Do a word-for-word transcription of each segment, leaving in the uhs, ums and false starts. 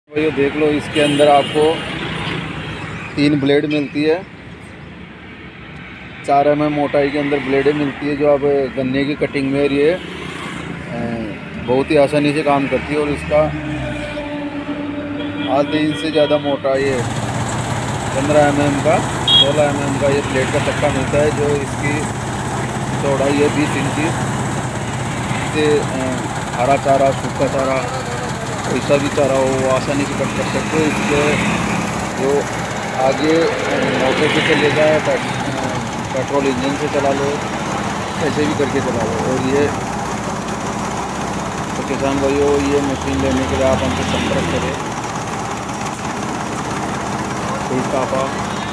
तो ये देख लो, इसके अंदर आपको तीन ब्लेड मिलती है। चार एम एम मोटाई के अंदर ब्लेडें मिलती है, जो आप गन्ने की कटिंग में ये बहुत ही आसानी से काम करती है। और इसका आधे इंच से ज़्यादा मोटा ये पंद्रह एम एम का सोलह एम एम का ये ब्लेड का चक्का मिलता है, जो इसकी चौड़ाई है बीस इंची से। हरा चारा, सूखा चारा, ऐसा भी चारा हो वो आसानी से कट कर सकते हो। इसके जो आगे मोटर से चले जाए, पेट्रोल इंजन से चला लो, ऐसे भी करके चला लो। और ये तो किसान भाइयों, ये मशीन लेने के लिए आप हमसे संपर्क करें। फुलटापा।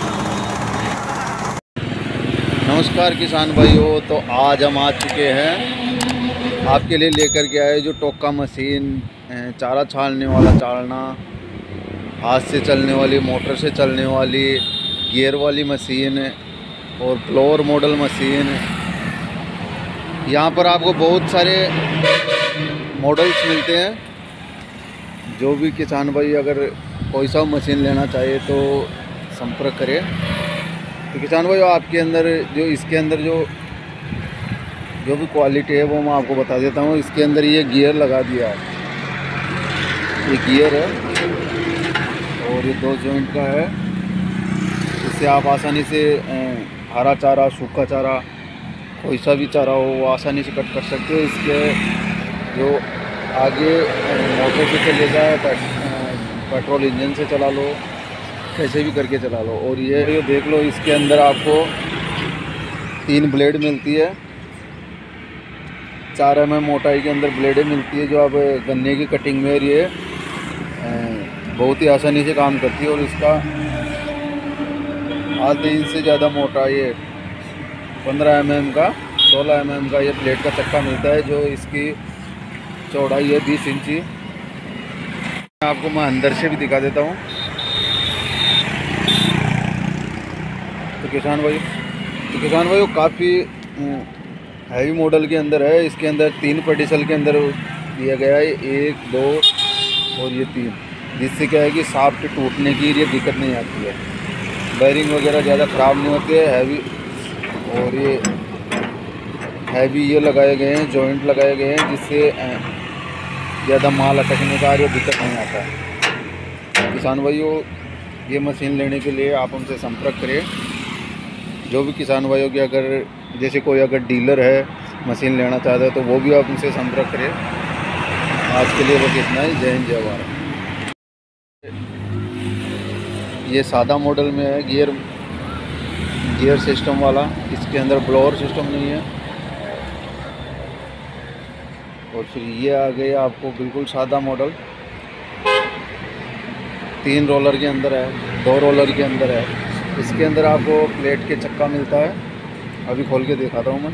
नमस्कार किसान भाइयों, तो आज हम आ चुके हैं आपके लिए लेकर के आए जो टोका मशीन, चारा छालने वाला चालना, हाथ से चलने वाली, मोटर से चलने वाली, गियर वाली मशीन और ब्लोअर मॉडल मशीन। यहाँ पर आपको बहुत सारे मॉडल्स मिलते हैं। जो भी किसान भाई अगर कोई सा मशीन लेना चाहे तो संपर्क करें। तो किसान भाई, आपके अंदर जो इसके अंदर जो जो भी क्वालिटी है वो मैं आपको बता देता हूँ। इसके अंदर ये गियर लगा दिया है, ये गियर है और ये दो जॉइंट का है। इससे आप आसानी से हरा चारा, सूखा चारा, कोई सा भी चारा हो वो आसानी से कट कर सकते हो। इसके जो आगे मोटर से चले जाए, पेट्रोल इंजन से चला लो, कैसे भी करके चला लो। और ये ये देख लो, इसके अंदर आपको तीन ब्लेड मिलती है। चार एम एम मोटाई के अंदर ब्लेडें मिलती है, जो आप गन्ने की कटिंग में ये बहुत ही आसानी से काम करती है। और इसका आधे इंच से ज़्यादा मोटा ये पंद्रह एम एम का सोलह एम एम का ये ब्लेड का चक्का मिलता है, जो इसकी चौड़ाई है बीस इंची। आपको मैं अंदर से भी दिखा देता हूँ। तो किसान भाई तो किसान भाई काफ़ी हैवी मॉडल के अंदर है। इसके अंदर तीन पेडिसल के अंदर दिया गया है, एक, दो और ये तीन, जिससे क्या है कि शाफ्ट टूटने की ये दिक्कत नहीं आती है। बेरिंग वगैरह ज़्यादा ख़राब नहीं होती है। हैवी और ये हैवी ये लगाए गए हैं, जॉइंट लगाए गए हैं, जिससे ज़्यादा माल अटकने का ये दिक्कत नहीं आता है। किसान भाइयों, ये मशीन लेने के लिए आप हमसे संपर्क करें। जो भी किसान भाइयों की अगर जैसे कोई अगर डीलर है, मशीन लेना चाहता है, तो वो भी आप उनसे संपर्क करें। आज के लिए बस इतना ही। जय हिंद, जय भारत। ये सादा मॉडल में है, गियर गियर सिस्टम वाला। इसके अंदर ब्लोअर सिस्टम नहीं है। और फिर ये आ गया आपको बिल्कुल सादा मॉडल, तीन रोलर के अंदर है, दो रोलर के अंदर है। इसके अंदर आपको प्लेट के चक्का मिलता है। अभी खोल के दिखाता हूँ मैं।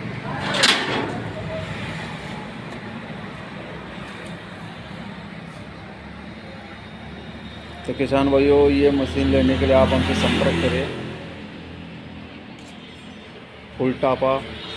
तो किसान भाइयों, ये मशीन लेने के लिए आप हमसे संपर्क करें। फुलटापा।